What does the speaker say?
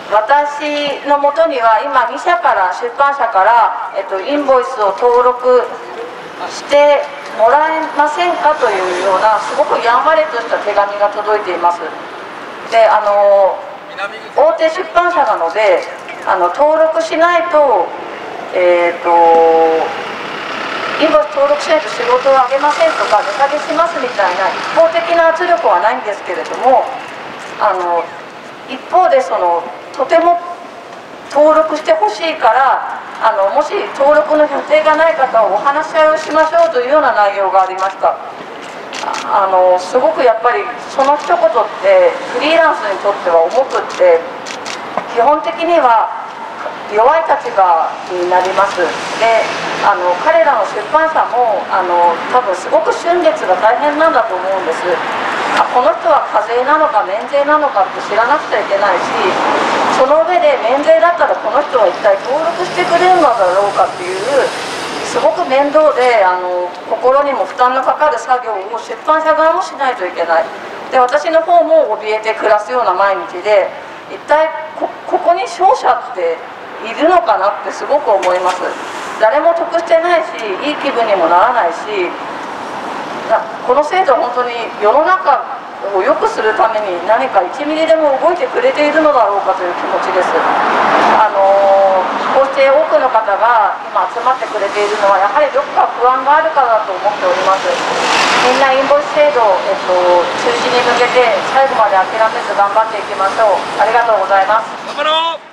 私のもとには今2社から出版社から、インボイスを登録してもらえませんかというようなすごくやんわりとした手紙が届いています。で大手出版社なので登録しないとインボイス登録しないと仕事をあげませんとか値下げしますみたいな一方的な圧力はないんですけれども、一方でとても登録してほしいからもし登録の予定がない方はお話し合いをしましょうというような内容がありました。すごくやっぱりその一言ってフリーランスにとっては重くって基本的には弱い立場になります。で彼らの出版社も多分すごく春月が大変なんだと思うんです。この人は課税なのか免税なのかって知らなくちゃいけないし、その上で免税だったらこの人は一体登録してくれるのだろうかっていうすごく面倒で心にも負担のかかる作業を出版社側もしないといけない。で私の方も怯えて暮らすような毎日で一体ここに勝者っているのかなってすごく思います。誰も得してないしいい気分にもならないし、この制度は本当に世の中を良くするために何か1ミリでも動いてくれているのだろうかという気持ちです。こうして多くの方が今集まってくれているのはやはりどこか不安があるからだと思っております。みんなインボイス制度、中止に向けて最後まで諦めず頑張っていきましょう。ありがとうございます。 頑張ろう。